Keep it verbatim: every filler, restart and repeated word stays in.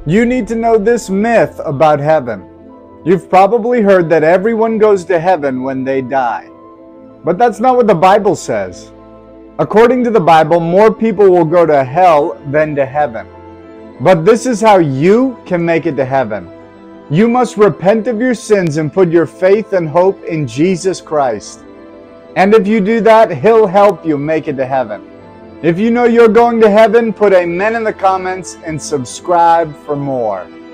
You need to know this myth about heaven. You've probably heard that everyone goes to heaven when they die. But that's not what the Bible says. According to the Bible, more people will go to hell than to heaven. But this is how you can make it to heaven. You must repent of your sins and put your faith and hope in Jesus Christ. And if you do that, He'll help you make it to heaven. If you know you're going to heaven, put amen in the comments and subscribe for more.